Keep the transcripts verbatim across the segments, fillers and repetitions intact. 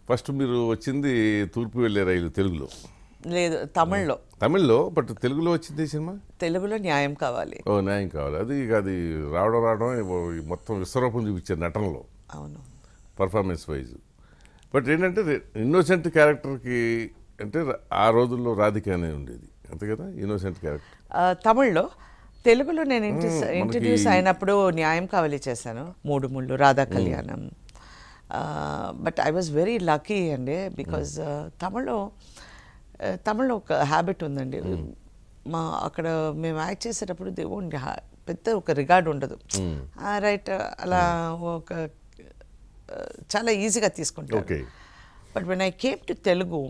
First మీరు వచ్చింది తూర్పు వెళ్ళే రైలు తెలుగులో లేదు తమిళ్లో తమిళ్లో బట్ తెలుగులో వచ్చింది సినిమా తెలుగులో న్యాయం కావాలి ఓ న్యాయం కావాలి అది అది రావడం రావడం మొత్తం విశ్వరూపం చూపించారు నటనలో అవును పర్ఫార్మెన్స్ వైజ్ బట్ ఏంటంటే ఇన్నోసెంట్ క్యారెక్టర్కి అంటే ఆ రోజుల్లో రాధిక అనే ఉండేది అంతే కదా ఇన్నోసెంట్ క్యారెక్టర్ తమిళ్లో తెలుగులో నేను ఇంట్రడ్యూస్ అయినప్పుడు న్యాయం కావాలి చేశాను మూడు Mullu Radha Kalyanam but I was very lucky అండి బికాజ్ తమిళ్లో తమిళ్లో ఒక హ్యాబిట్ ఉందండి మా అక్కడ మేము యాక్ట్ చేసేటప్పుడు దేవుని పెద్ద ఒక రిగార్డ్ ఉండదు రైట్ అలా ఒక చాలా ఈజీగా తీసుకుంటాను but when I came to Telugu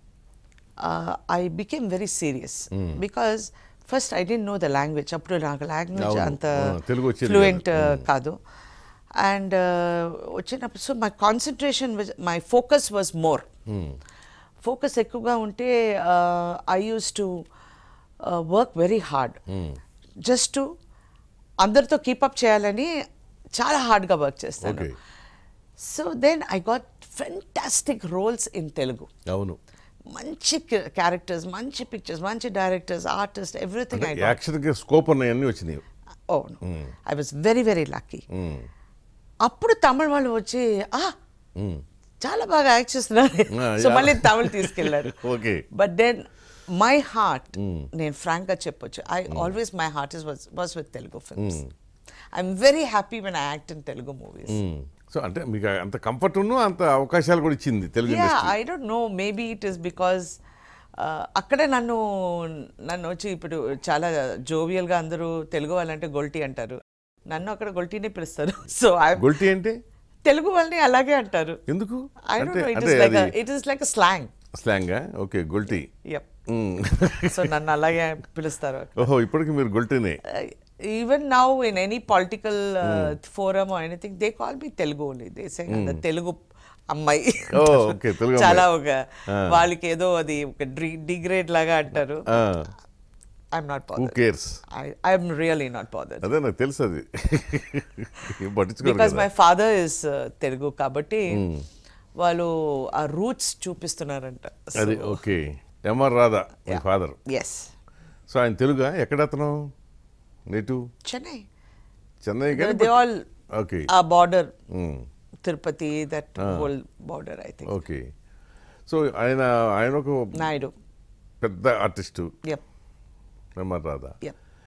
I became very serious because first I didn't know the language అప్పుడు నాకు లాంగ్వేజ్ అంత ఫ్లూయెంట్ కాదు అండ్ వచ్చినప్పుడు so my concentration my focus was more focus ఎక్కువగా ఉంటే I use to work very hard just to అందరితో keep up చేయాలని చాలా హార్డ్గా వర్క్ చేస్తాను so then I got fantastic roles in Telugu అవును మంచి క్యారెక్టర్స్ మంచి పిక్చర్స్ మంచి డైరెక్టర్స్ ఆర్టిస్ట్ ఎవ్రీథింగ్ ఐ యాక్షన్కి స్కోప్ ఉన్నాయన్నీ వచ్చినాయి అవును I was very very lucky అప్పుడు తమిళ వాళ్ళు వచ్చి ఆ చాలా బాగా యాక్ట్ చేస్తున్నారు సో మళ్ళీ తమిళ్ తీసుకెళ్లారు బట్ దెన్ మై హార్ట్ నేను ఫ్రాంక్గా చెప్పొచ్చు I always my heart is was with Telugu films I'm very happy when I act in Telugu movies so అంటే మీకు అంత కంఫర్ట్ ఉన్ను అంత అవకాశాలు కూడా ఇచ్చింది Telugu industry I don't know maybe it is because అక్కడే నన్ను నన్ను వచ్చి ఇప్పుడు చాలా జోవియల్గా అందరూ తెలుగు వాళ్ళంటే గొల్టీ అంటారు నన్ను అక్కడ గొల్టీనే పిలుస్తారు సో గొల్టీ అంటే తెలుగు వాళ్ళని అలాగే అంటారు ఎందుకు I don't know it is like it is like a slang slang okay గొల్టీ యప్ సో నన్ను అలాగే పిలుస్తారు ఓహో ఇప్పటికి మీరు గొల్టీనే even now in any political uh, mm. forum or anything they call me Telugu only they say mm. the Telugu అమ్మాయి చాలా ఒక వాళ్ళకి ఏదో అది ఒక డిగ్రేడ్ లాగా అంటారు I'm not bothered I'm really not bothered అదే నాకు తెలుసు అది because my father is Telugu కాబట్టి వాళ్ళు ఆ రూట్స్ చూపిస్తున్నారంట అది okay MR Radha my father yes so ఆయన తెలుగా ఎక్కడ అతను native Chennai Chennai they all okay ఆ border Tirupati that whole border I think okay so ఆయన ఆయన ఒక నాయుడు పెద్ద artist yup MR Radha yup